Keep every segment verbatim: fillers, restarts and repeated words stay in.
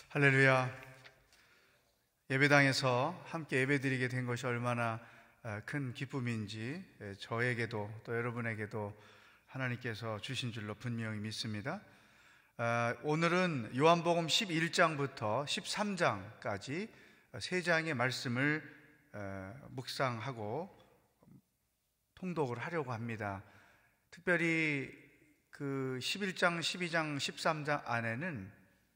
할렐루야. 예배당에서 함께 예배드리게 된 것이 얼마나 큰 기쁨인지 저에게도 또 여러분에게도 하나님께서 주신 줄로 분명히 믿습니다. 오늘은 요한복음 십일 장부터 십삼 장까지 세 장의 말씀을 묵상하고 통독을 하려고 합니다. 특별히 그 십일 장, 십이 장, 십삼 장 안에는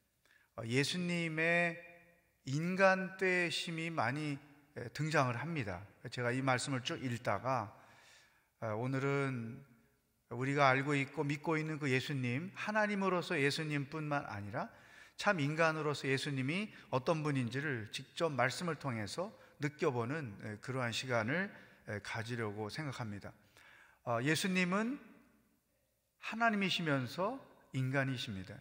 예수님의 인간 되심이 많이 등장을 합니다. 제가 이 말씀을 쭉 읽다가 오늘은 우리가 알고 있고 믿고 있는 그 예수님, 하나님으로서 예수님뿐만 아니라 참 인간으로서 예수님이 어떤 분인지를 직접 말씀을 통해서 느껴보는 그러한 시간을 가지려고 생각합니다. 예수님은 하나님이시면서 인간이십니다.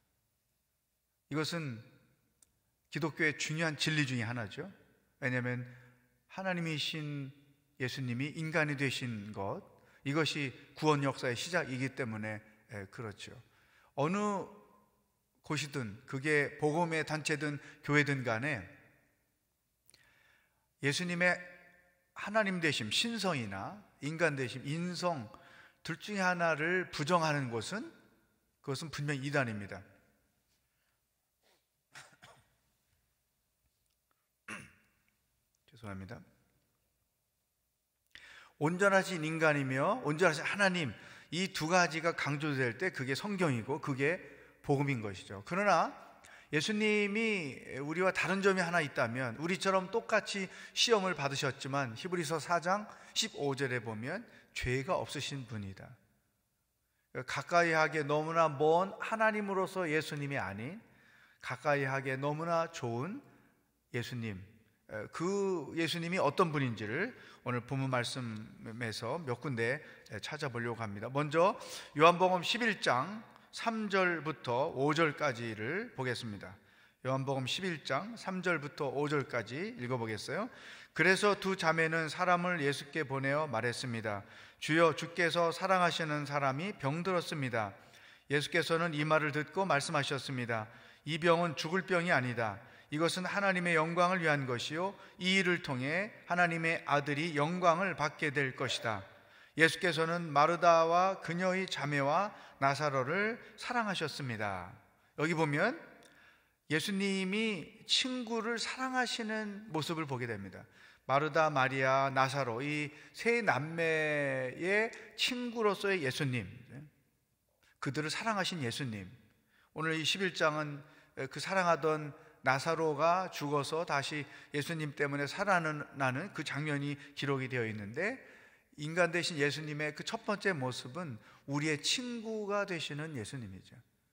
이것은 기독교의 중요한 진리 중에 하나죠. 왜냐하면 하나님이신 예수님이 인간이 되신 것, 이것이 구원 역사의 시작이기 때문에 그렇죠. 어느 곳이든 그게 복음의 단체든 교회든 간에 예수님의 하나님 되심, 신성이나 인간 되심, 인성 둘 중에 하나를 부정하는 곳은 그것은 분명히 이단입니다. 죄송합니다. 온전하신 인간이며 온전하신 하나님, 이 두 가지가 강조될 때 그게 성경이고 그게 복음인 것이죠. 그러나 예수님이 우리와 다른 점이 하나 있다면, 우리처럼 똑같이 시험을 받으셨지만 히브리서 사 장 십오 절에 보면 죄가 없으신 분이다. 가까이 하기에 너무나 먼 하나님으로서 예수님이 아닌 가까이 하기에 너무나 좋은 예수님, 그 예수님이 어떤 분인지를 오늘 본문 말씀에서 몇 군데 찾아보려고 합니다. 먼저 요한복음 십일 장 삼 절부터 오 절까지를 보겠습니다. 요한복음 십일 장 삼 절부터 오 절까지 읽어보겠어요. 그래서 두 자매는 사람을 예수께 보내어 말했습니다. 주여, 주께서 사랑하시는 사람이 병들었습니다. 예수께서는 이 말을 듣고 말씀하셨습니다. 이 병은 죽을 병이 아니다. 이것은 하나님의 영광을 위한 것이요, 이 일을 통해 하나님의 아들이 영광을 받게 될 것이다. 예수께서는 마르다와 그녀의 자매와 나사로를 사랑하셨습니다. 여기 보면 예수님이 친구를 사랑하시는 모습을 보게 됩니다. 마르다, 마리아, 나사로, 이 세 남매의 친구로서의 예수님, 그들을 사랑하신 예수님. 오늘 이 십일 장은 그 사랑하던 나사로가 죽어서 다시 예수님 때문에 살아나는 그 장면이 기록이 되어 있는데, 인간 되신 예수님의 그 첫 번째 모습은 우리의 친구가 되시는 예수님이죠.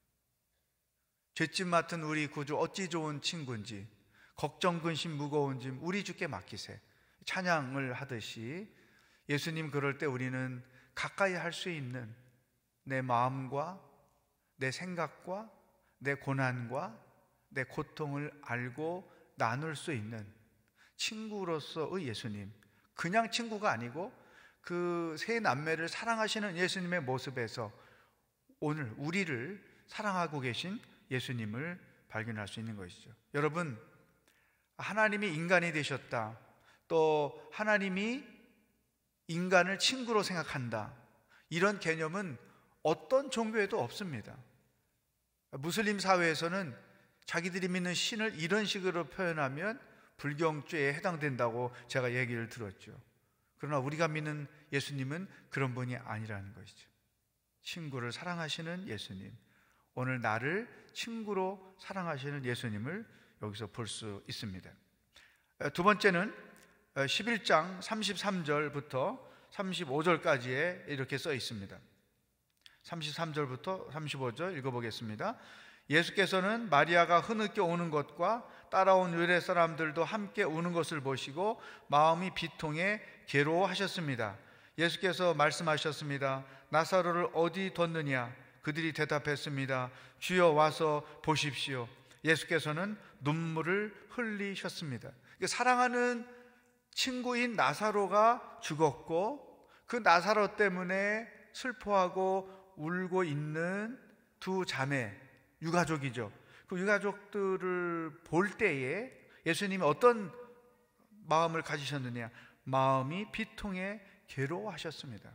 죄짐 맡은 우리 구주 어찌 좋은 친구인지, 걱정 근심 무거운 짐 우리 주께 맡기세, 찬양을 하듯이 예수님 그럴 때 우리는 가까이 할 수 있는 내 마음과 내 생각과 내 고난과 내 고통을 알고 나눌 수 있는 친구로서의 예수님, 그냥 친구가 아니고 그 세 남매를 사랑하시는 예수님의 모습에서 오늘 우리를 사랑하고 계신 예수님을 발견할 수 있는 것이죠. 여러분, 하나님이 인간이 되셨다, 또 하나님이 인간을 친구로 생각한다, 이런 개념은 어떤 종교에도 없습니다. 무슬림 사회에서는 자기들이 믿는 신을 이런 식으로 표현하면 불경죄에 해당된다고 제가 얘기를 들었죠. 그러나 우리가 믿는 예수님은 그런 분이 아니라는 것이죠. 친구를 사랑하시는 예수님, 오늘 나를 친구로 사랑하시는 예수님을 여기서 볼 수 있습니다. 두 번째는 십일 장 삼십삼 절부터 삼십오 절까지에 이렇게 써 있습니다. 삼십삼 절부터 삼십오 절 읽어보겠습니다. 예수께서는 마리아가 흐느껴 우는 것과 따라온 유대 사람들도 함께 우는 것을 보시고 마음이 비통해 괴로워하셨습니다. 예수께서 말씀하셨습니다. 나사로를 어디 뒀느냐? 그들이 대답했습니다. 주여, 와서 보십시오. 예수께서는 눈물을 흘리셨습니다. 사랑하는 친구인 나사로가 죽었고 그 나사로 때문에 슬퍼하고 울고 있는 두 자매, 유가족이죠. 그 유가족들을 볼 때에 예수님이 어떤 마음을 가지셨느냐? 마음이 비통해 괴로워하셨습니다.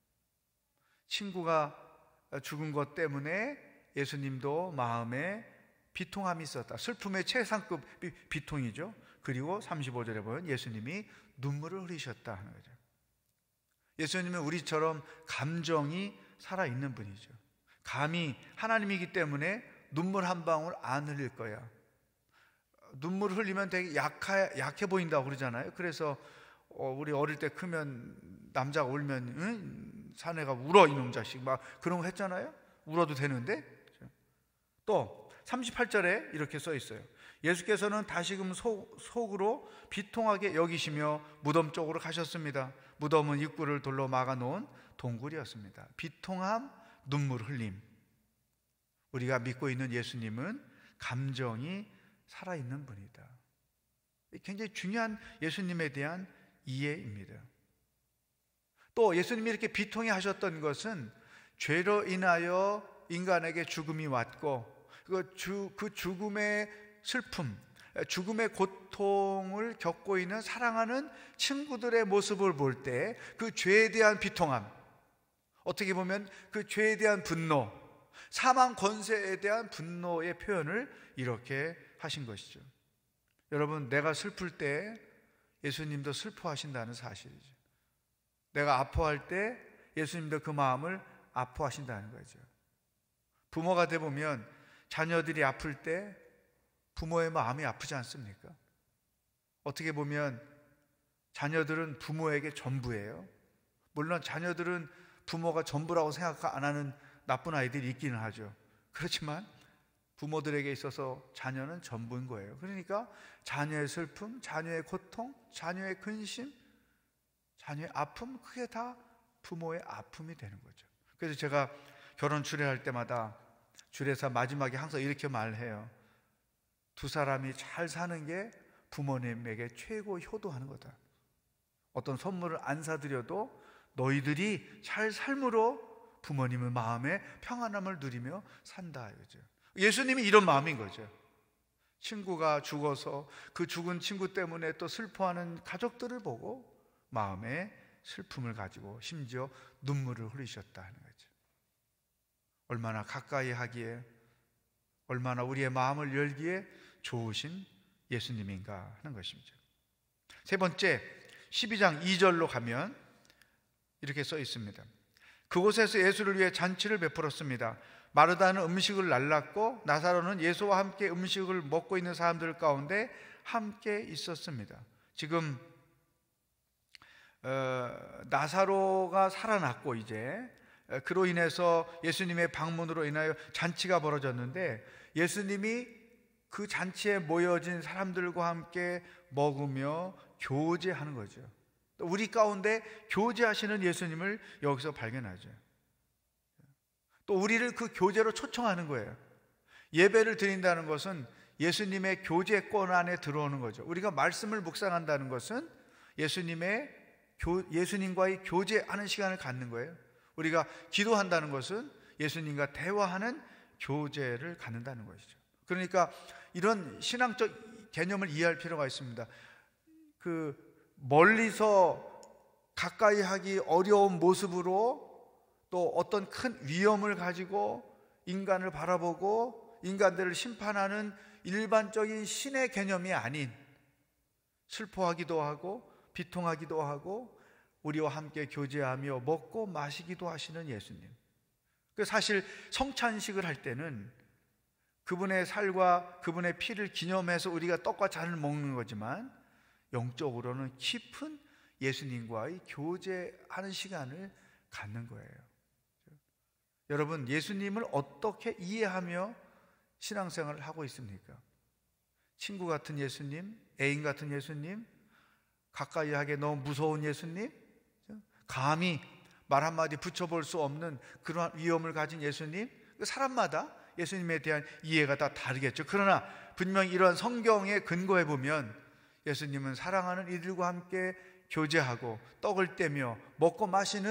친구가 죽은 것 때문에 예수님도 마음에 비통함이 있었다. 슬픔의 최상급 비통이죠. 그리고 삼십오 절에 보면 예수님이 눈물을 흘리셨다 하는 거죠. 예수님은 우리처럼 감정이 살아있는 분이죠. 감히 하나님이기 때문에 눈물 한 방울 안 흘릴 거야. 눈물을 흘리면 되게 약해, 약해 보인다고 그러잖아요. 그래서 우리 어릴 때 크면 남자가 울면 응? 사내가 울어 이놈 자식 막 그런 거 했잖아요. 울어도 되는데. 또 삼십팔 절에 이렇게 써 있어요. 예수께서는 다시금 속, 속으로 비통하게 여기시며 무덤 쪽으로 가셨습니다. 무덤은 입구를 돌로 막아놓은 동굴이었습니다. 비통함, 눈물 흘림. 우리가 믿고 있는 예수님은 감정이 살아있는 분이다. 굉장히 중요한 예수님에 대한 이해입니다. 또 예수님이 이렇게 비통해 하셨던 것은 죄로 인하여 인간에게 죽음이 왔고 그, 주, 그 죽음의 슬픔, 죽음의 고통을 겪고 있는 사랑하는 친구들의 모습을 볼 때 그 죄에 대한 비통함, 어떻게 보면 그 죄에 대한 분노, 사망 권세에 대한 분노의 표현을 이렇게 하신 것이죠. 여러분, 내가 슬플 때 예수님도 슬퍼하신다는 사실이죠. 내가 아파할 때 예수님도 그 마음을 아파하신다는 거죠. 부모가 되보면 자녀들이 아플 때 부모의 마음이 아프지 않습니까? 어떻게 보면 자녀들은 부모에게 전부예요. 물론 자녀들은 부모가 전부라고 생각 안 하는 나쁜 아이들이 있기는 하죠. 그렇지만 부모들에게 있어서 자녀는 전부인 거예요. 그러니까 자녀의 슬픔, 자녀의 고통, 자녀의 근심, 자녀의 아픔, 그게 다 부모의 아픔이 되는 거죠. 그래서 제가 결혼 주례할 때마다 주례사 마지막에 항상 이렇게 말해요. 두 사람이 잘 사는 게 부모님에게 최고 효도하는 거다. 어떤 선물을 안 사드려도 너희들이 잘 삶으로 부모님의 마음에 평안함을 누리며 산다 이거죠. 예수님이 이런 마음인 거죠. 친구가 죽어서 그 죽은 친구 때문에 또 슬퍼하는 가족들을 보고 마음에 슬픔을 가지고 심지어 눈물을 흘리셨다 하는 거죠. 얼마나 가까이 하기에, 얼마나 우리의 마음을 열기에 좋으신 예수님인가 하는 것입니다. 세 번째, 십이 장 이 절로 가면 이렇게 써 있습니다. 그곳에서 예수를 위해 잔치를 베풀었습니다. 마르다는 음식을 날랐고 나사로는 예수와 함께 음식을 먹고 있는 사람들 가운데 함께 있었습니다. 지금 어, 나사로가 살아났고 이제 그로 인해서 예수님의 방문으로 인하여 잔치가 벌어졌는데 예수님이 그 잔치에 모여진 사람들과 함께 먹으며 교제하는 거죠. 우리 가운데 교제하시는 예수님을 여기서 발견하죠. 또 우리를 그 교제로 초청하는 거예요. 예배를 드린다는 것은 예수님의 교제권 안에 들어오는 거죠. 우리가 말씀을 묵상한다는 것은 예수님의 교, 예수님과의 교제하는 시간을 갖는 거예요. 우리가 기도한다는 것은 예수님과 대화하는 교제를 갖는다는 것이죠. 그러니까 이런 신앙적 개념을 이해할 필요가 있습니다. 그 멀리서 가까이 하기 어려운 모습으로 또 어떤 큰 위험을 가지고 인간을 바라보고 인간들을 심판하는 일반적인 신의 개념이 아닌 슬퍼하기도 하고 비통하기도 하고 우리와 함께 교제하며 먹고 마시기도 하시는 예수님. 사실 성찬식을 할 때는 그분의 살과 그분의 피를 기념해서 우리가 떡과 잔을 먹는 거지만 영적으로는 깊은 예수님과의 교제하는 시간을 갖는 거예요. 여러분, 예수님을 어떻게 이해하며 신앙생활을 하고 있습니까? 친구 같은 예수님, 애인 같은 예수님, 가까이 하기에 너무 무서운 예수님, 감히 말 한마디 붙여볼 수 없는 그러한 위험을 가진 예수님, 사람마다 예수님에 대한 이해가 다 다르겠죠. 그러나 분명히 이러한 성경에 근거해 보면 예수님은 사랑하는 이들과 함께 교제하고 떡을 떼며 먹고 마시는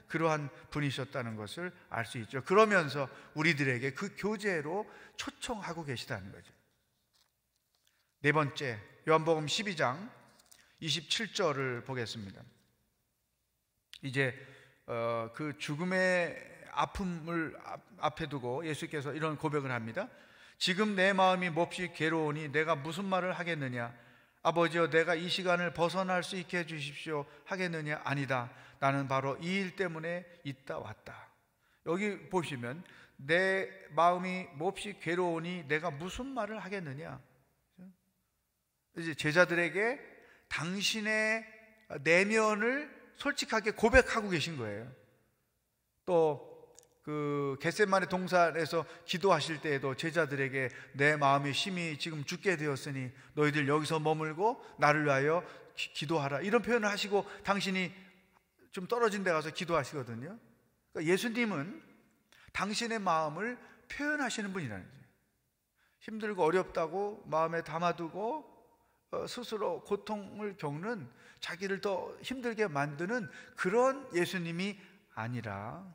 그러한 분이셨다는 것을 알 수 있죠. 그러면서 우리들에게 그 교제로 초청하고 계시다는 거죠. 네 번째, 요한복음 십이 장 이십칠 절을 보겠습니다. 이제 어, 그 죽음의 아픔을 앞에 두고 예수께서 이런 고백을 합니다. 지금 내 마음이 몹시 괴로우니 내가 무슨 말을 하겠느냐? 아버지여, 내가 이 시간을 벗어날 수 있게 해주십시오 하겠느냐? 아니다. 나는 바로 이 일 때문에 있다 왔다. 여기 보시면 내 마음이 몹시 괴로우니 내가 무슨 말을 하겠느냐? 이제 제자들에게 당신의 내면을 솔직하게 고백하고 계신 거예요. 또 그 겟세마네 동산에서 기도하실 때에도 제자들에게 내 마음이 심히 지금 죽게 되었으니 너희들 여기서 머물고 나를 위하여 기, 기도하라, 이런 표현을 하시고 당신이 좀 떨어진 데 가서 기도하시거든요. 그러니까 예수님은 당신의 마음을 표현하시는 분이라는 거예요. 힘들고 어렵다고 마음에 담아두고 스스로 고통을 겪는, 자기를 더 힘들게 만드는 그런 예수님이 아니라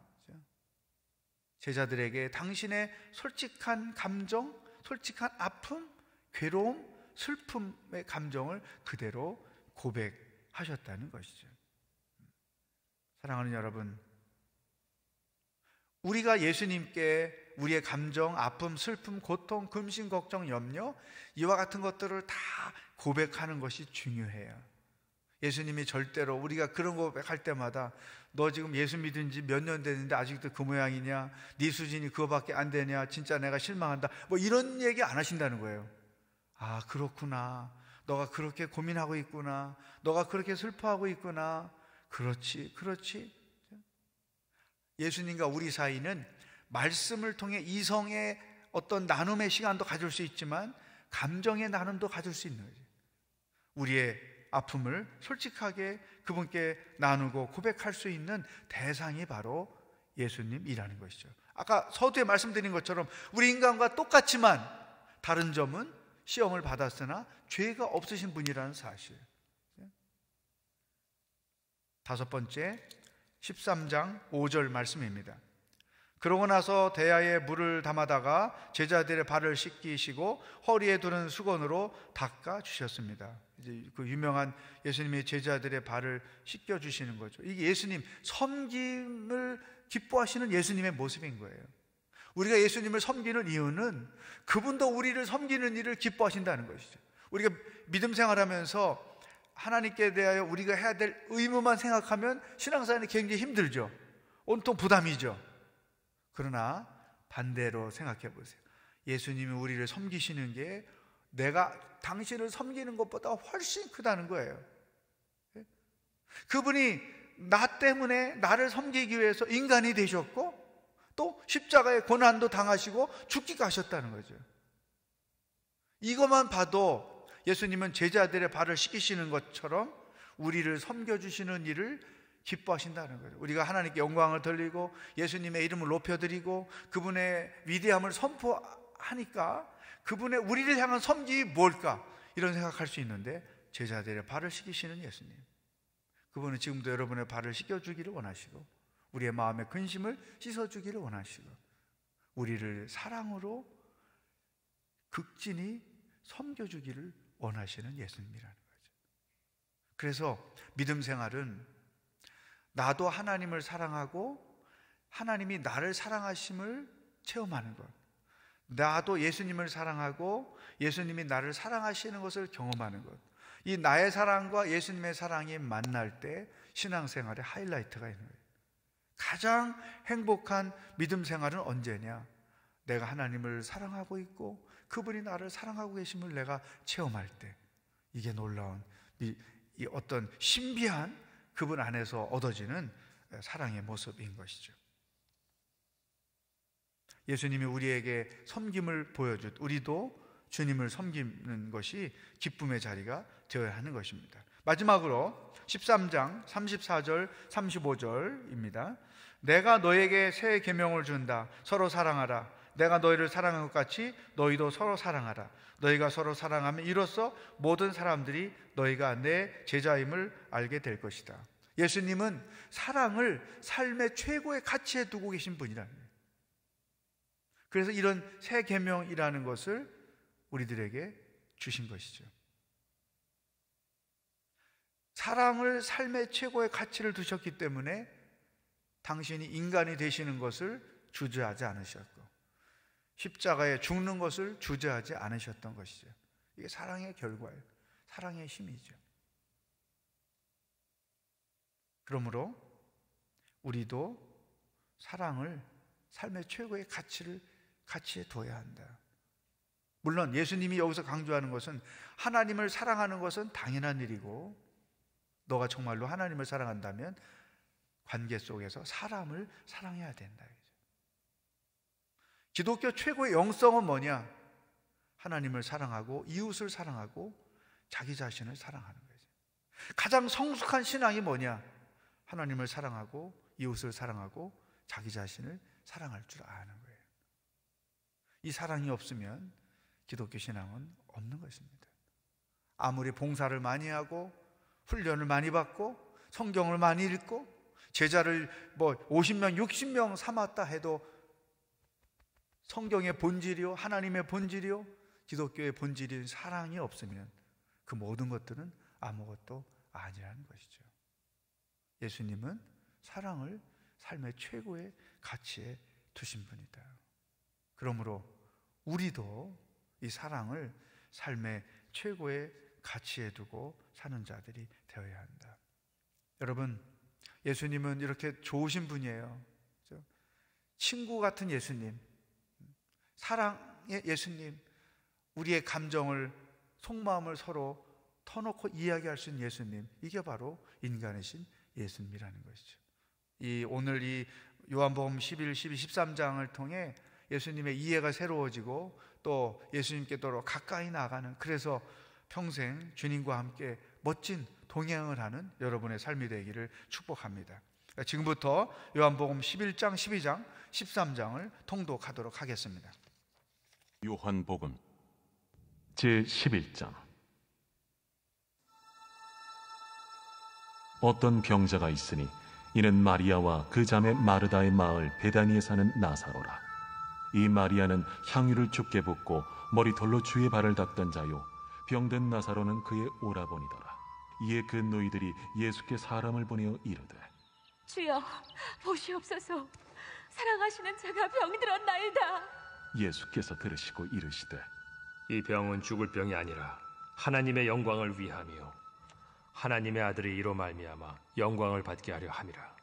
제자들에게 당신의 솔직한 감정, 솔직한 아픔, 괴로움, 슬픔의 감정을 그대로 고백하셨다는 것이죠. 사랑하는 여러분, 우리가 예수님께 우리의 감정, 아픔, 슬픔, 고통, 근심, 걱정, 염려, 이와 같은 것들을 다 고백하는 것이 중요해요. 예수님이 절대로 우리가 그런 고백할 때마다 너 지금 예수 믿은 지 몇 년 됐는데 아직도 그 모양이냐, 네 수준이 그거밖에 안 되냐, 진짜 내가 실망한다, 뭐 이런 얘기 안 하신다는 거예요. 아, 그렇구나, 너가 그렇게 고민하고 있구나, 너가 그렇게 슬퍼하고 있구나, 그렇지 그렇지. 예수님과 우리 사이는 말씀을 통해 이성의 어떤 나눔의 시간도 가질 수 있지만 감정의 나눔도 가질 수 있는 거죠. 우리의 아픔을 솔직하게 그분께 나누고 고백할 수 있는 대상이 바로 예수님이라는 것이죠. 아까 서두에 말씀드린 것처럼 우리 인간과 똑같지만 다른 점은 시험을 받았으나 죄가 없으신 분이라는 사실. 다섯 번째, 십삼 장 오 절 말씀입니다. 그러고 나서 대야에 물을 담아다가 제자들의 발을 씻기시고 허리에 두는 수건으로 닦아 주셨습니다. 이제 그 유명한 예수님의 제자들의 발을 씻겨 주시는 거죠. 이게 예수님 섬김을 기뻐하시는 예수님의 모습인 거예요. 우리가 예수님을 섬기는 이유는 그분도 우리를 섬기는 일을 기뻐하신다는 것이죠. 우리가 믿음 생활하면서 하나님께 대하여 우리가 해야 될 의무만 생각하면 신앙생활이 굉장히 힘들죠. 온통 부담이죠. 그러나 반대로 생각해 보세요. 예수님이 우리를 섬기시는 게 내가 당신을 섬기는 것보다 훨씬 크다는 거예요. 그분이 나 때문에 나를 섬기기 위해서 인간이 되셨고 또 십자가의 고난도 당하시고 죽기까지 하셨다는 거죠. 이것만 봐도 예수님은 제자들의 발을 씻기시는 것처럼 우리를 섬겨주시는 일을 기뻐하신다는 거죠. 우리가 하나님께 영광을 돌리고 예수님의 이름을 높여드리고 그분의 위대함을 선포하니까 그분의 우리를 향한 섬김이 뭘까? 이런 생각할 수 있는데 제자들의 발을 씻기시는 예수님, 그분은 지금도 여러분의 발을 씻겨주기를 원하시고 우리의 마음의 근심을 씻어주기를 원하시고 우리를 사랑으로 극진히 섬겨주기를 원하시는 예수님이라는 거죠. 그래서 믿음 생활은 나도 하나님을 사랑하고 하나님이 나를 사랑하심을 체험하는 것, 나도 예수님을 사랑하고 예수님이 나를 사랑하시는 것을 경험하는 것, 이 나의 사랑과 예수님의 사랑이 만날 때 신앙생활의 하이라이트가 있는 거예요. 가장 행복한 믿음 생활은 언제냐? 내가 하나님을 사랑하고 있고 그분이 나를 사랑하고 계심을 내가 체험할 때, 이게 놀라운 이, 이 어떤 신비한 그분 안에서 얻어지는 사랑의 모습인 것이죠. 예수님이 우리에게 섬김을 보여줬, 우리도 주님을 섬기는 것이 기쁨의 자리가 되어야 하는 것입니다. 마지막으로 십삼 장 삼십사 절 삼십오 절입니다. 내가 너에게 새 계명을 준다. 서로 사랑하라. 내가 너희를 사랑한 것 같이 너희도 서로 사랑하라. 너희가 서로 사랑하면 이로써 모든 사람들이 너희가 내 제자임을 알게 될 것이다. 예수님은 사랑을 삶의 최고의 가치에 두고 계신 분이라는 거예요. 그래서 이런 새 계명이라는 것을 우리들에게 주신 것이죠. 사랑을 삶의 최고의 가치를 두셨기 때문에 당신이 인간이 되시는 것을 주저하지 않으셨고 십자가에 죽는 것을 주저하지 않으셨던 것이죠. 이게 사랑의 결과예요. 사랑의 힘이죠. 그러므로 우리도 사랑을 삶의 최고의 가치를 가치에 둬야 한다. 물론 예수님이 여기서 강조하는 것은 하나님을 사랑하는 것은 당연한 일이고, 너가 정말로 하나님을 사랑한다면 관계 속에서 사람을 사랑해야 된다. 기독교 최고의 영성은 뭐냐? 하나님을 사랑하고 이웃을 사랑하고 자기 자신을 사랑하는 거죠. 가장 성숙한 신앙이 뭐냐? 하나님을 사랑하고 이웃을 사랑하고 자기 자신을 사랑할 줄 아는 거예요. 이 사랑이 없으면 기독교 신앙은 없는 것입니다. 아무리 봉사를 많이 하고 훈련을 많이 받고 성경을 많이 읽고 제자를 뭐 오십 명, 육십 명 삼았다 해도 성경의 본질이요, 하나님의 본질이요, 기독교의 본질인 사랑이 없으면 그 모든 것들은 아무것도 아니라는 것이죠. 예수님은 사랑을 삶의 최고의 가치에 두신 분이다. 그러므로 우리도 이 사랑을 삶의 최고의 가치에 두고 사는 자들이 되어야 한다. 여러분, 예수님은 이렇게 좋으신 분이에요. 그렇죠? 친구 같은 예수님, 사랑의 예수님, 우리의 감정을, 속마음을 서로 터놓고 이야기할 수 있는 예수님, 이게 바로 인간이신 예수님이라는 것이죠. 이 오늘 이 요한복음 십일, 십이, 십삼 장을 통해 예수님의 이해가 새로워지고 또 예수님께 더 가까이 나가는, 그래서 평생 주님과 함께 멋진 동행을 하는 여러분의 삶이 되기를 축복합니다. 지금부터 요한복음 십일 장, 십이 장, 십삼 장을 통독하도록 하겠습니다. 요한복음 제십일 장. 어떤 병자가 있으니 이는 마리아와 그 자매 마르다의 마을 베다니에 사는 나사로라. 이 마리아는 향유를 죽게 붓고 머리털로 주의 발을 닦던 자요, 병든 나사로는 그의 오라버니더라. 이에 그 너희들이 예수께 사람을 보내어 이르되, 주여, 보시옵소서, 사랑하시는 자가 병들었나이다. 예수께서 들으시고 이르시되, 이 병은 죽을 병이 아니라 하나님의 영광을 위함이요 하나님의 아들이 이로 말미암아 영광을 받게 하려 함이라.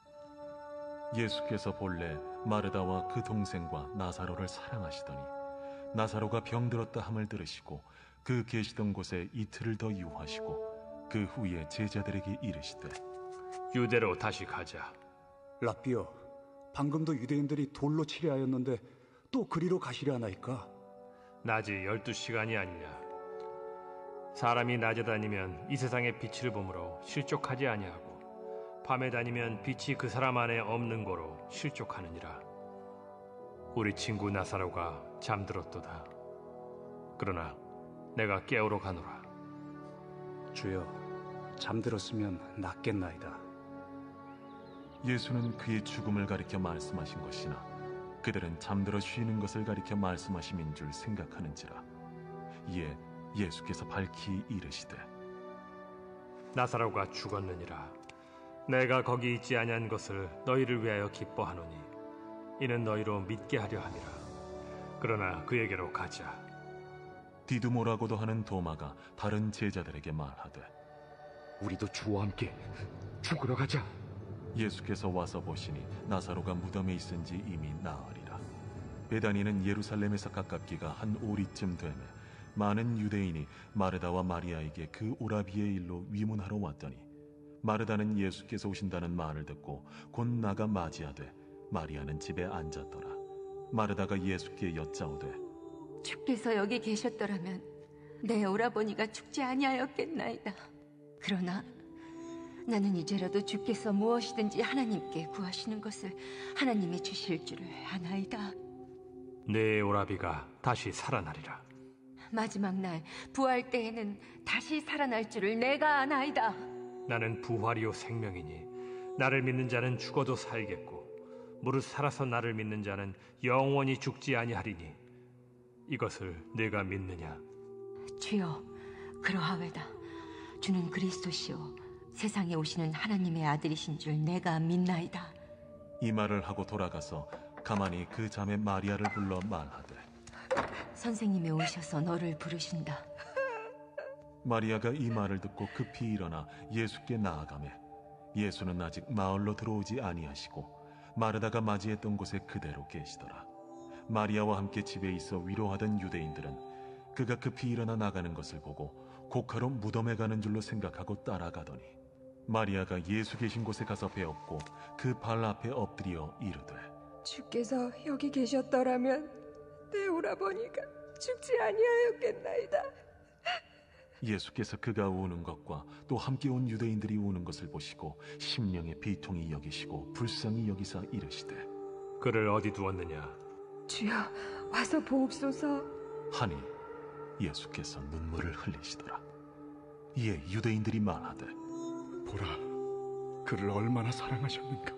예수께서 본래 마르다와 그 동생과 나사로를 사랑하시더니 나사로가 병들었다 함을 들으시고 그 계시던 곳에 이틀을 더 유하시고 그 후에 제자들에게 이르시되, 유대로 다시 가자. 라삐여, 방금도 유대인들이 돌로 치려 하였는데 또 그리로 가시려 하나이까? 낮이 열두 시간이 아니냐. 사람이 낮에 다니면 이 세상의 빛을 보므로 실족하지 아니하고 밤에 다니면 빛이 그 사람 안에 없는 거로 실족하느니라. 우리 친구 나사로가 잠들었도다. 그러나 내가 깨우러 가노라. 주여, 잠들었으면 낫겠나이다. 예수는 그의 죽음을 가리켜 말씀하신 것이나 그들은 잠들어 쉬는 것을 가리켜 말씀하심인 줄 생각하는지라. 이에 예수께서 밝히 이르시되, 나사로가 죽었느니라. 내가 거기 있지 아니한 것을 너희를 위하여 기뻐하노니 이는 너희로 믿게 하려 함이라. 그러나 그에게로 가자. 디두모라고도 하는 도마가 다른 제자들에게 말하되, 우리도 주와 함께 죽으러 가자. 예수께서 와서 보시니 나사로가 무덤에 있은지 이미 나으리라. 베다니는 예루살렘에서 가깝기가 한 오리쯤 되매 많은 유대인이 마르다와 마리아에게 그 오라비의 일로 위문하러 왔더니 마르다는 예수께서 오신다는 말을 듣고 곧 나가 맞이하되 마리아는 집에 앉았더라. 마르다가 예수께 여짜오되, 주께서 여기 계셨더라면 내 오라버니가 죽지 아니하였겠나이다. 그러나 나는 이제라도 주께서 무엇이든지 하나님께 구하시는 것을 하나님이 주실 줄을 아나이다. 내 오라비가 다시 살아나리라. 마지막 날 부활 때에는 다시 살아날 줄을 내가 아나이다. 나는 부활이요 생명이니 나를 믿는 자는 죽어도 살겠고 무릇 살아서 나를 믿는 자는 영원히 죽지 아니하리니 이것을 내가 믿느냐? 주여, 그러하외다. 주는 그리스도시요 세상에 오시는 하나님의 아들이신 줄 내가 믿나이다. 이 말을 하고 돌아가서 가만히 그 자매 마리아를 불러 말하되, 선생님이 오셔서 너를 부르신다. 마리아가 이 말을 듣고 급히 일어나 예수께 나아가매 예수는 아직 마을로 들어오지 아니하시고 마르다가 맞이했던 곳에 그대로 계시더라. 마리아와 함께 집에 있어 위로하던 유대인들은 그가 급히 일어나 나가는 것을 보고 곡하러 무덤에 가는 줄로 생각하고 따라가더니 마리아가 예수 계신 곳에 가서 배웠고 그 발 앞에 엎드려 이르되, 주께서 여기 계셨더라면 내 오라버니가 죽지 아니하였겠나이다. 예수께서 그가 우는 것과 또 함께 온 유대인들이 우는 것을 보시고 심령의 비통이 여기시고 불쌍히 여기사 이르시되, 그를 어디 두었느냐? 주여, 와서 보옵소서. 하니 예수께서 눈물을 흘리시더라. 이에 유대인들이 말하되, 보라, 그를 얼마나 사랑하셨는가.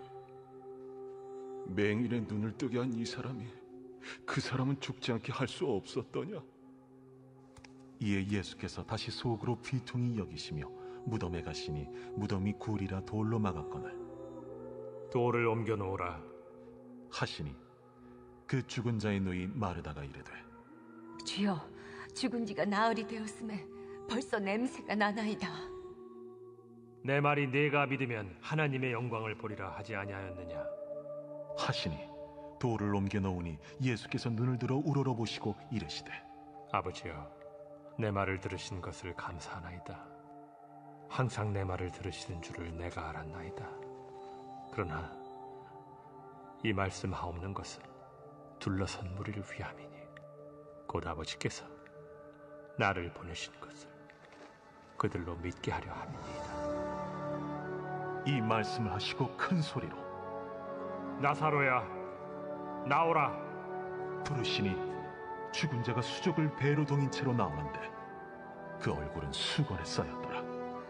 맹인의 눈을 뜨게 한 이 사람이 그 사람은 죽지 않게 할 수 없었더냐? 이에 예수께서 다시 속으로 비통히 여기시며 무덤에 가시니 무덤이 굴이라 돌로 막았거늘 돌을 옮겨 놓으라 하시니 그 죽은 자의 누이 마르다가 이르되, 주여, 죽은 지가 나흘이 되었음에 벌써 냄새가 나나이다. 내 말이 네가 믿으면 하나님의 영광을 보리라 하지 아니하였느냐? 하시니 돌을 옮겨 놓으니 예수께서 눈을 들어 우러러보시고 이르시되, 아버지여, 내 말을 들으신 것을 감사하나이다. 항상 내 말을 들으시는 줄을 내가 알았나이다. 그러나 이 말씀하옵는 것은 둘러선 무리를 위함이니 곧 아버지께서 나를 보내신 것을 그들로 믿게 하려 함이니이다. 이 말씀을 하시고 큰 소리로 나사로야, 나오라. 부르시니 죽은 자가 수족을 배로 동인 채로 나오는데 그 얼굴은 수건에 쌓였더라.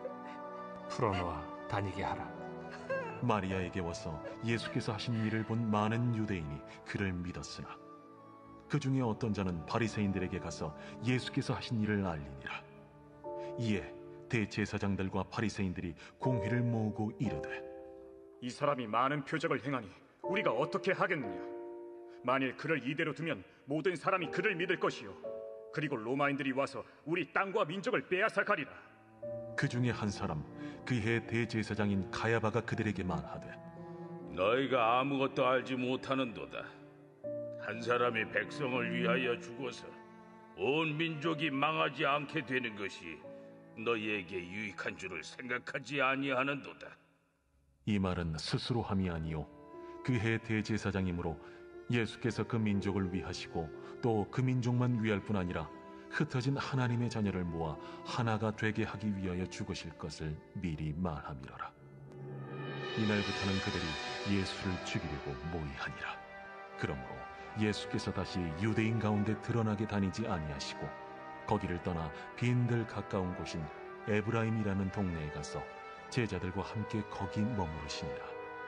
풀어놓아 다니게 하라. 마리아에게 와서 예수께서 하신 일을 본 많은 유대인이 그를 믿었으나 그 중에 어떤 자는 바리새인들에게 가서 예수께서 하신 일을 알리니라. 이에 대제사장들과 바리새인들이 공회를 모으고 이르되, 이 사람이 많은 표적을 행하니 우리가 어떻게 하겠느냐? 만일 그를 이대로 두면 모든 사람이 그를 믿을 것이요, 그리고 로마인들이 와서 우리 땅과 민족을 빼앗아 가리라. 그 중에 한 사람 그해 대제사장인 가야바가 그들에게 말하되, 너희가 아무것도 알지 못하는도다. 한 사람이 백성을 위하여 죽어서 온 민족이 망하지 않게 되는 것이 너희에게 유익한 줄을 생각하지 아니하는도다. 이 말은 스스로 함이 아니요 그해 대제사장이므로 예수께서 그 민족을 위하시고 또 그 민족만 위할 뿐 아니라 흩어진 하나님의 자녀를 모아 하나가 되게 하기 위하여 죽으실 것을 미리 말함이로라. 이날부터는 그들이 예수를 죽이려고 모의하니라. 그러므로 예수께서 다시 유대인 가운데 드러나게 다니지 아니하시고 거기를 떠나 빈들 가까운 곳인 에브라임이라는 동네에 가서 제자들과 함께 거기 머무르시니라.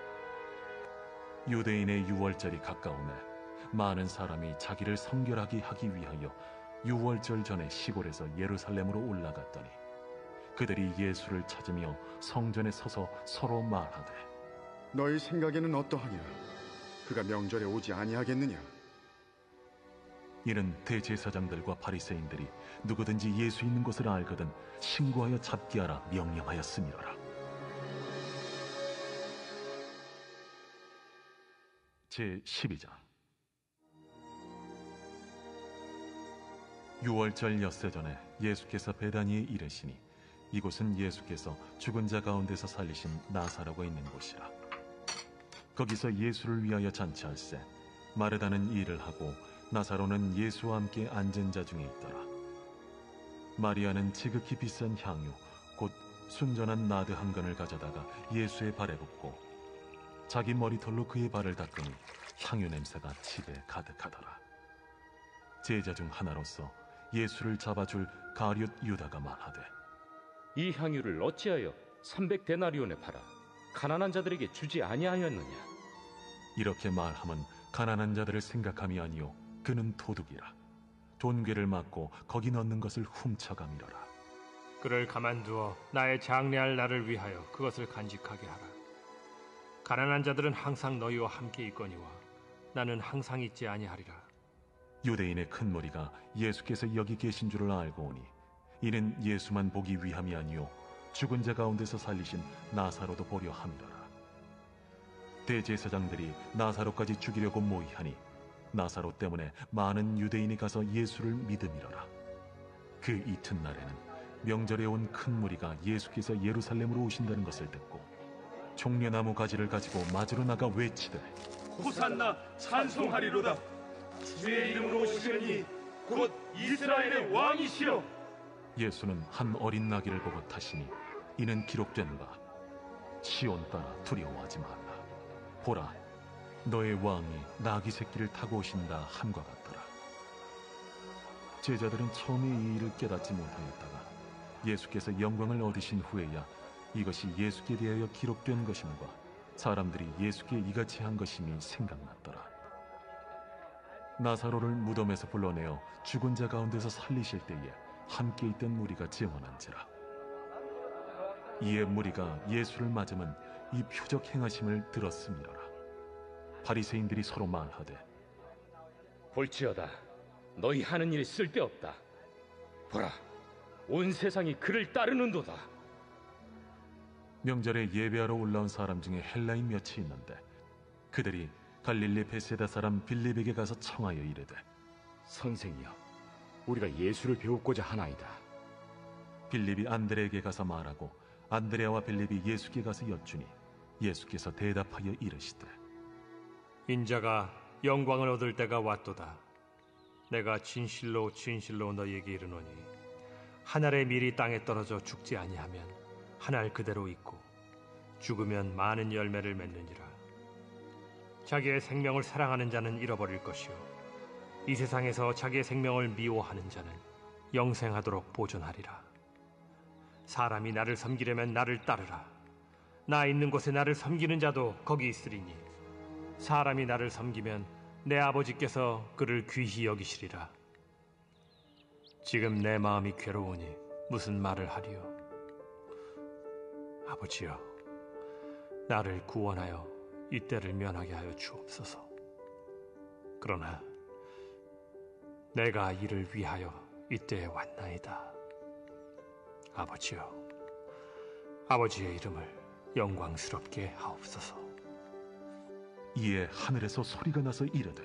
유대인의 유월절이 가까우매 많은 사람이 자기를 성결하게 하기 위하여 유월절 전에 시골에서 예루살렘으로 올라갔더니 그들이 예수를 찾으며 성전에 서서 서로 말하되, 너희 생각에는 어떠하냐? 그가 명절에 오지 아니하겠느냐? 이는 대제사장들과 바리새인들이 누구든지 예수 있는 곳을 알거든 신고하여 잡게 하라 명령하였음이로라. 제십이 장. 유월절 엿새 전에 예수께서 베다니에 이르시니 이곳은 예수께서 죽은 자 가운데서 살리신 나사로가 있는 곳이라. 거기서 예수를 위하여 잔치할세 마르다는 일을 하고 나사로는 예수와 함께 앉은 자 중에 있더라. 마리아는 지극히 비싼 향유 곧 순전한 나드 한 건을 가져다가 예수의 발에 붓고 자기 머리털로 그의 발을 닦으니 향유 냄새가 집에 가득하더라. 제자 중 하나로서 예수를 잡아줄 가룟 유다가 말하되, 이 향유를 어찌하여 삼백 데나리온에 팔아 가난한 자들에게 주지 아니하였느냐? 이렇게 말하면 가난한 자들을 생각함이 아니요 그는 도둑이라. 돈괴를 맞고 거기 넣는 것을 훔쳐가미러라. 그를 가만두어 나의 장래할 날을 위하여 그것을 간직하게 하라. 가난한 자들은 항상 너희와 함께 있거니와 나는 항상 있지 아니하리라. 유대인의 큰 무리가 예수께서 여기 계신 줄을 알고 오니 이는 예수만 보기 위함이 아니요 죽은 자 가운데서 살리신 나사로도 보려 함이로라. 대제사장들이 나사로까지 죽이려고 모의하니 나사로 때문에 많은 유대인이 가서 예수를 믿음이로라. 그 이튿날에는 명절에 온 큰 무리가 예수께서 예루살렘으로 오신다는 것을 듣고 종려나무 가지를 가지고 맞으러 나가 외치되 호산나 찬송하리로다. 주의 이름으로 오시려니 곧 이스라엘의 왕이시여. 예수는 한 어린 나귀를 보고 타시니 이는 기록된 바 시온 따라 두려워하지 말라. 보라, 너의 왕이 나귀 새끼를 타고 오신다 함과 같더라. 제자들은 처음에 이 일을 깨닫지 못하였다가 예수께서 영광을 얻으신 후에야 이것이 예수께 대하여 기록된 것임과 사람들이 예수께 이같이 한 것임이 생각났더라. 나사로를 무덤에서 불러내어 죽은 자 가운데서 살리실 때에 함께 있던 무리가 증언한지라. 이에 무리가 예수를 맞으면 이 표적 행하심을 들었음이로라. 바리새인들이 서로 말하되 볼지어다, 너희 하는 일이 쓸데없다. 보라, 온 세상이 그를 따르는도다. 명절에 예배하러 올라온 사람 중에 헬라인 몇이 있는데 그들이 갈릴리 베세다 사람 빌립에게 가서 청하여 이르되 선생이여, 우리가 예수를 배우고자 하나이다. 빌립이 안드레에게 가서 말하고 안드레아와 빌립이 예수께 가서 여쭈니 예수께서 대답하여 이르시되 인자가 영광을 얻을 때가 왔도다. 내가 진실로 진실로 너희에게 이르노니 한 알의 밀이 땅에 떨어져 죽지 아니하면 한 알 그대로 있고 죽으면 많은 열매를 맺느니라. 자기의 생명을 사랑하는 자는 잃어버릴 것이요 이 세상에서 자기의 생명을 미워하는 자는 영생하도록 보존하리라. 사람이 나를 섬기려면 나를 따르라. 나 있는 곳에 나를 섬기는 자도 거기 있으리니 사람이 나를 섬기면 내 아버지께서 그를 귀히 여기시리라. 지금 내 마음이 괴로우니 무슨 말을 하리요? 아버지여, 나를 구원하여 이 때를 면하게 하여 주옵소서. 그러나 내가 이를 위하여 이때에 왔나이다. 아버지여, 아버지의 이름을 영광스럽게 하옵소서. 이에 하늘에서 소리가 나서 이르되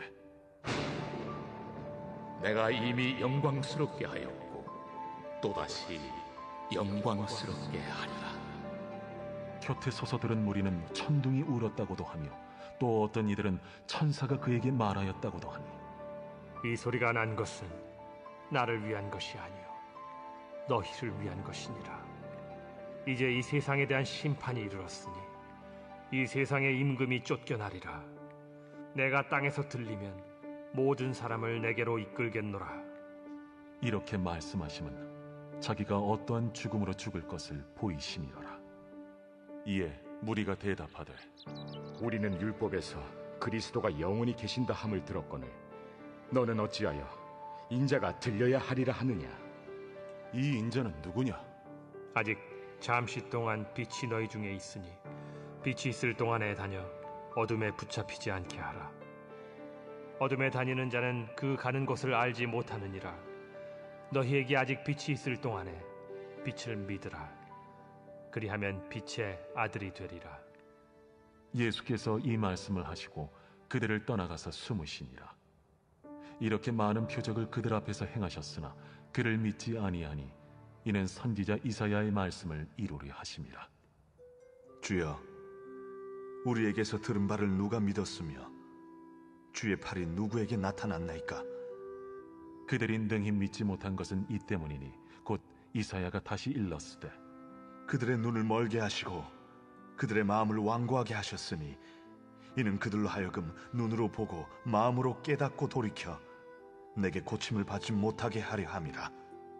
내가 이미 영광스럽게 하였고 또다시 영광스럽게 하리라. 곁에 서서 들은 무리는 천둥이 울었다고도 하며 또 어떤 이들은 천사가 그에게 말하였다고도 하니 이 소리가 난 것은 나를 위한 것이 아니요 너희를 위한 것이니라. 이제 이 세상에 대한 심판이 이르렀으니 이 세상의 임금이 쫓겨나리라. 내가 땅에서 들리면 모든 사람을 내게로 이끌겠노라. 이렇게 말씀하시면 자기가 어떠한 죽음으로 죽을 것을 보이심이로라. 이에 무리가 대답하되 우리는 율법에서 그리스도가 영원히 계신다 함을 들었거늘 너는 어찌하여 인자가 들려야 하리라 하느냐? 이 인자는 누구냐? 아직 잠시 동안 빛이 너희 중에 있으니 빛이 있을 동안에 다녀 어둠에 붙잡히지 않게 하라. 어둠에 다니는 자는 그 가는 곳을 알지 못하느니라. 너희에게 아직 빛이 있을 동안에 빛을 믿으라. 그리하면 빛의 아들이 되리라. 예수께서 이 말씀을 하시고 그들을 떠나가서 숨으시니라. 이렇게 많은 표적을 그들 앞에서 행하셨으나 그를 믿지 아니하니 이는 선지자 이사야의 말씀을 이루려 하심이라. 주여, 우리에게서 들은 바를 누가 믿었으며 주의 팔이 누구에게 나타났나이까? 그들이 능히 믿지 못한 것은 이 때문이니 곧 이사야가 다시 일렀으되 그들의 눈을 멀게 하시고 그들의 마음을 완고하게 하셨으니 이는 그들로 하여금 눈으로 보고 마음으로 깨닫고 돌이켜 내게 고침을 받지 못하게 하려 함이라.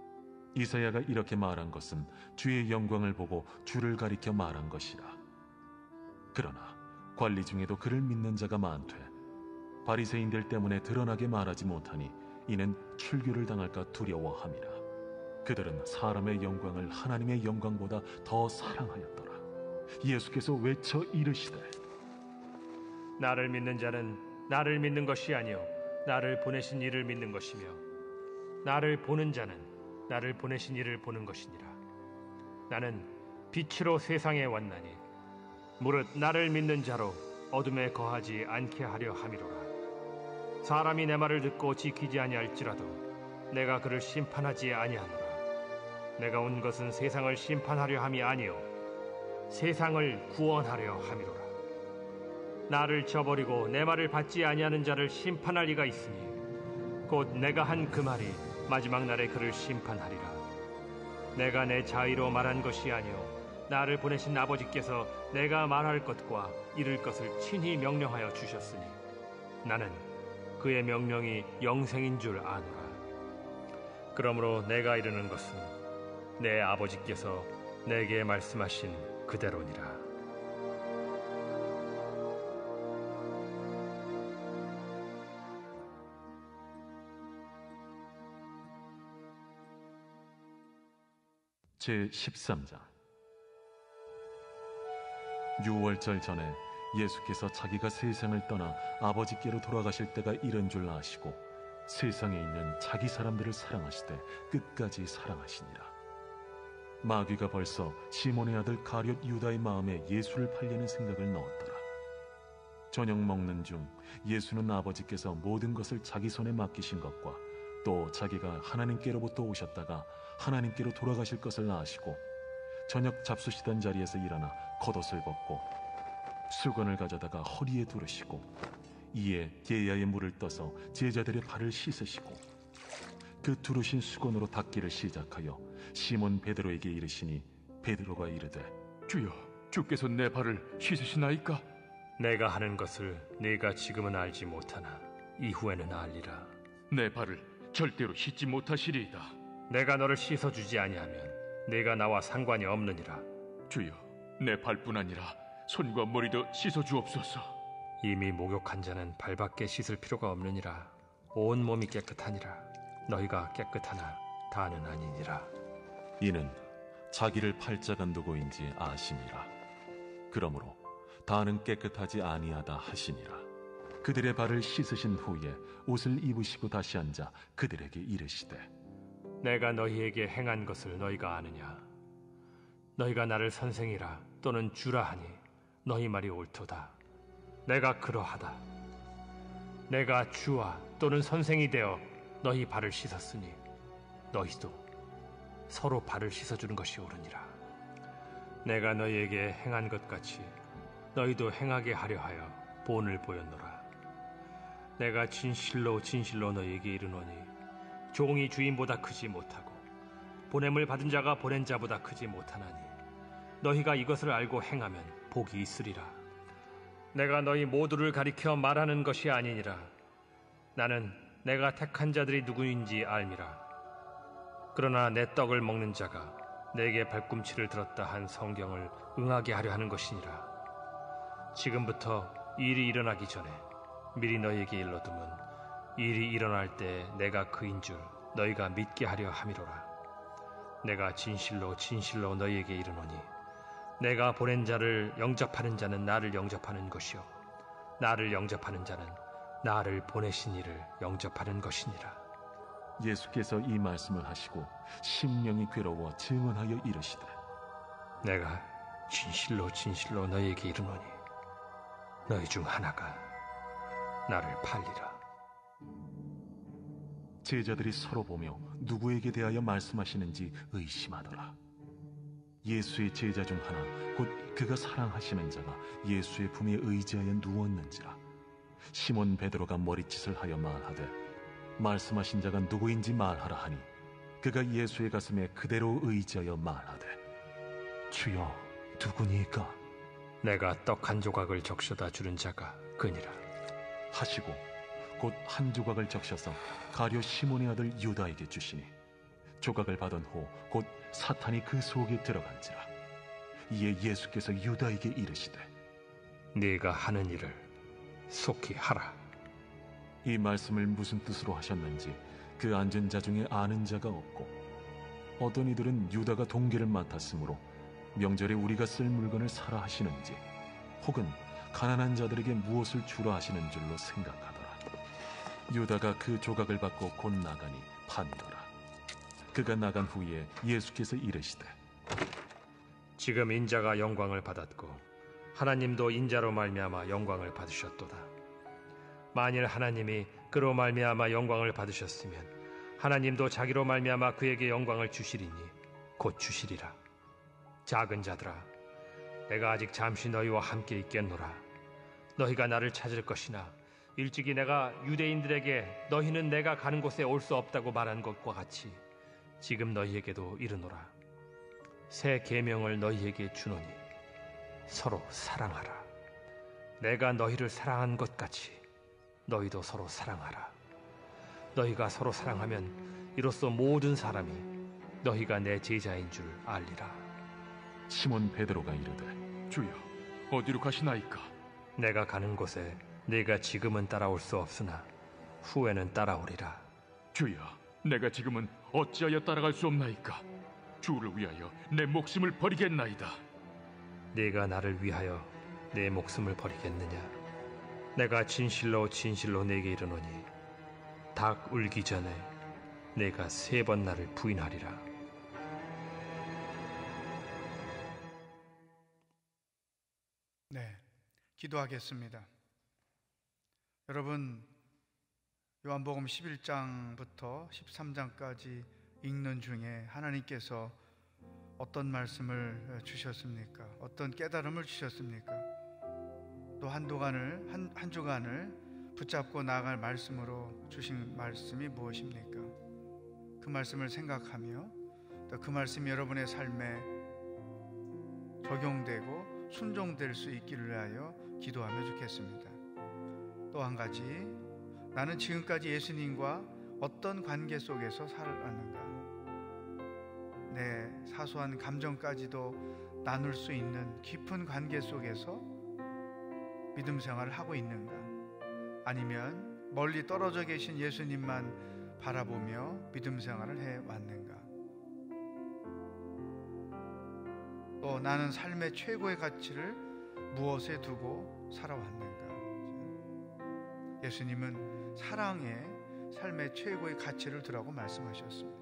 이사야가 이렇게 말한 것은 주의 영광을 보고 주를 가리켜 말한 것이라. 그러나 관리 중에도 그를 믿는 자가 많되 바리새인들 때문에 드러나게 말하지 못하니 이는 출교를 당할까 두려워함이라. 그들은 사람의 영광을 하나님의 영광보다 더 사랑하였더라. 예수께서 외쳐 이르시되 나를 믿는 자는 나를 믿는 것이 아니요 나를 보내신 이를 믿는 것이며 나를 보는 자는 나를 보내신 이를 보는 것이니라. 나는 빛으로 세상에 왔나니 무릇 나를 믿는 자로 어둠에 거하지 않게 하려 함이로라. 사람이 내 말을 듣고 지키지 아니할지라도 내가 그를 심판하지 아니하노라. 내가 온 것은 세상을 심판하려 함이 아니요 세상을 구원하려 함이로라. 나를 저버리고 내 말을 받지 아니하는 자를 심판할 리가 있으니 곧 내가 한 그 말이 마지막 날에 그를 심판하리라. 내가 내 자의로 말한 것이 아니요 나를 보내신 아버지께서 내가 말할 것과 이룰 것을 친히 명령하여 주셨으니 나는 그의 명령이 영생인 줄 아노라. 그러므로 내가 이르는 것은 내 아버지께서 내게 말씀하신 그대로니라. 제십삼 장. 유월절 전에 예수께서 자기가 세상을 떠나 아버지께로 돌아가실 때가 이른 줄 아시고 세상에 있는 자기 사람들을 사랑하시되 끝까지 사랑하시니라. 마귀가 벌써 시몬의 아들 가룟 유다의 마음에 예수를 팔려는 생각을 넣었더라. 저녁 먹는 중 예수는 아버지께서 모든 것을 자기 손에 맡기신 것과 또 자기가 하나님께로부터 오셨다가 하나님께로 돌아가실 것을 아시고 저녁 잡수시던 자리에서 일어나 겉옷을 벗고 수건을 가져다가 허리에 두르시고 이에 게야의 물을 떠서 제자들의 발을 씻으시고 그 두르신 수건으로 닦기를 시작하여 시몬 베드로에게 이르시니 베드로가 이르되 주여, 주께서 내 발을 씻으시나이까? 내가 하는 것을 네가 지금은 알지 못하나 이후에는 알리라. 내 발을 절대로 씻지 못하시리이다. 내가 너를 씻어주지 아니하면 네가 나와 상관이 없느니라. 주여, 내 발뿐 아니라 손과 머리도 씻어주옵소서. 이미 목욕한 자는 발밖에 씻을 필요가 없느니라. 온 몸이 깨끗하니라. 너희가 깨끗하나 다는 아니니라. 이는 자기를 팔자가 누구인지 아심이라. 그러므로 다는 깨끗하지 아니하다 하시니라. 그들의 발을 씻으신 후에 옷을 입으시고 다시 앉아 그들에게 이르시되 내가 너희에게 행한 것을 너희가 아느냐? 너희가 나를 선생이라 또는 주라 하니 너희 말이 옳도다. 내가 그러하다. 내가 주와 또는 선생이 되어 너희 발을 씻었으니 너희도 서로 발을 씻어주는 것이 옳으니라. 내가 너희에게 행한 것 같이 너희도 행하게 하려 하여 본을 보였노라. 내가 진실로 진실로 너희에게 이르노니 종이 주인보다 크지 못하고 보냄을 받은 자가 보낸 자보다 크지 못하나니 너희가 이것을 알고 행하면 복이 있으리라. 내가 너희 모두를 가리켜 말하는 것이 아니니라. 나는 내가 택한 자들이 누구인지 알미라. 그러나 내 떡을 먹는 자가 내게 발꿈치를 들었다 한 성경을 응하게 하려 하는 것이니라. 지금부터 일이 일어나기 전에 미리 너희에게 일러두면 일이 일어날 때 내가 그인 줄 너희가 믿게 하려 함이로라. 내가 진실로 진실로 너희에게 이르노니 내가 보낸 자를 영접하는 자는 나를 영접하는 것이요 나를 영접하는 자는 나를 보내신 이를 영접하는 것이니라. 예수께서 이 말씀을 하시고 심령이 괴로워 증언하여 이르시되 내가 진실로 진실로 너희에게 이르노니 너희 중 하나가 나를 팔리라. 제자들이 서로 보며 누구에게 대하여 말씀하시는지 의심하더라. 예수의 제자 중 하나 곧 그가 사랑하시는 자가 예수의 품에 의지하여 누웠는지라. 시몬 베드로가 머리짓을 하여 말하되 말씀하신 자가 누구인지 말하라 하니 그가 예수의 가슴에 그대로 의지하여 말하되 주여 누구니까? 내가 떡 한 조각을 적셔다 주는 자가 그니라 하시고 곧 한 조각을 적셔서 가룟 시몬의 아들 유다에게 주시니 조각을 받은 후 곧 사탄이 그 속에 들어간지라. 이에 예수께서 유다에게 이르시되 네가 하는 일을 속히 하라. 이 말씀을 무슨 뜻으로 하셨는지 그 앉은 자 중에 아는 자가 없고, 어떤 이들은 유다가 동계를 맡았으므로 명절에 우리가 쓸 물건을 사라 하시는지, 혹은 가난한 자들에게 무엇을 주라 하시는 줄로 생각하더라. 유다가 그 조각을 받고 곧 나가니 판더라. 그가 나간 후에 예수께서 이르시되 지금 인자가 영광을 받았고 하나님도 인자로 말미암아 영광을 받으셨도다. 만일 하나님이 그로 말미암아 영광을 받으셨으면 하나님도 자기로 말미암아 그에게 영광을 주시리니 곧 주시리라. 작은 자들아, 내가 아직 잠시 너희와 함께 있겠노라. 너희가 나를 찾을 것이나 일찍이 내가 유대인들에게 너희는 내가 가는 곳에 올 수 없다고 말한 것과 같이 지금 너희에게도 이르노라. 새 계명을 너희에게 주노니 서로 사랑하라. 내가 너희를 사랑한 것 같이 너희도 서로 사랑하라. 너희가 서로 사랑하면 이로써 모든 사람이 너희가 내 제자인 줄 알리라. 시몬 베드로가 이르되 주여, 어디로 가시나이까? 내가 가는 곳에 네가 지금은 따라올 수 없으나 후에는 따라오리라. 주여, 내가 지금은 어찌하여 따라갈 수 없나이까? 주를 위하여 내 목숨을 버리겠나이다. 네가 나를 위하여 내 목숨을 버리겠느냐? 내가 진실로 진실로 네게 이르노니 닭 울기 전에 네가 세 번 나를 부인하리라. 네, 기도하겠습니다. 여러분, 요한복음 십일 장부터 십삼 장까지 읽는 중에 하나님께서 어떤 말씀을 주셨습니까? 어떤 깨달음을 주셨습니까? 또 한동안을 한, 한 주간을 붙잡고 나아갈 말씀으로 주신 말씀이 무엇입니까? 그 말씀을 생각하며 또 그 말씀이 여러분의 삶에 적용되고 순종될 수 있기를 위하여 기도하며 좋겠습니다. 또 한 가지, 나는 지금까지 예수님과 어떤 관계 속에서 살았는가? 내 사소한 감정까지도 나눌 수 있는 깊은 관계 속에서 믿음 생활을 하고 있는가? 아니면 멀리 떨어져 계신 예수님만 바라보며 믿음 생활을 해왔는가? 또 나는 삶의 최고의 가치를 무엇에 두고 살아왔는가? 예수님은 사랑에 삶의 최고의 가치를 두라고 말씀하셨습니다.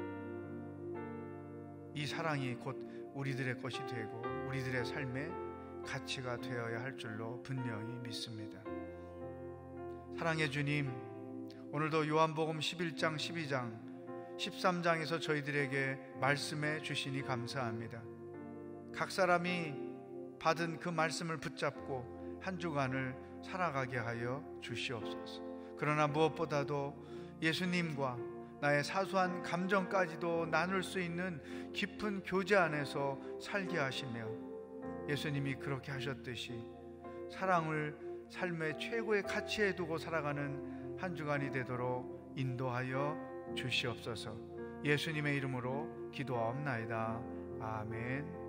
이 사랑이 곧 우리들의 것이 되고 우리들의 삶의 가치가 되어야 할 줄로 분명히 믿습니다. 사랑의 주님, 오늘도 요한복음 십일 장, 십이 장, 십삼 장에서 저희들에게 말씀해 주시니 감사합니다. 각 사람이 받은 그 말씀을 붙잡고 한 주간을 살아가게 하여 주시옵소서. 그러나 무엇보다도 예수님과 나의 사소한 감정까지도 나눌 수 있는 깊은 교제 안에서 살게 하시며, 예수님이 그렇게 하셨듯이 사랑을 삶의 최고의 가치에 두고 살아가는 한 주간이 되도록 인도하여 주시옵소서. 예수님의 이름으로 기도하옵나이다. 아멘.